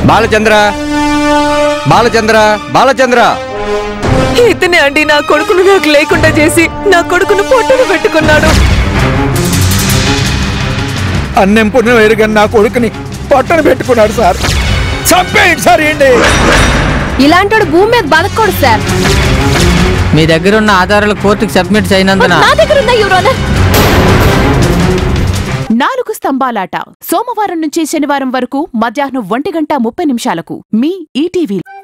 బాలచంద్ర బాలచంద్ర బాలచంద్ర ఇతనే అండి నా కొడుకును నాకు లేకుండా చేసి నా కొడుకును పొట్టను పెట్టుకున్నాడు. అన్నం పుణ్యం ఎరుగని నా కొడుకుని పొట్టను పెట్టుకున్నాడు సార్. చంపేయండి సార్. ఏంటి ఇలాంటి భూమి మీద బతకూడదు సార్. మీ దగ్గర ఉన్న ఆధారాలు కోర్టుకు సబ్మిట్ అయినందున నా దగ్గర ఉన్న యువర్ ఆనర్. 4 స్తంభాలాట సోమవారం నుంచి శనివారం వరకు మధ్యాహ్నం 1:30 మీ ఈటీవీ.